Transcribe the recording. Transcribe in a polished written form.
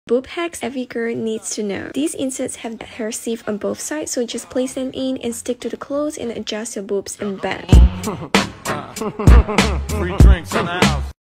Boob hacks every girl needs to know. These inserts have adhesive on both sides, so just place them in and stick to the clothes and adjust your boobs in bed. Free drinks in the house.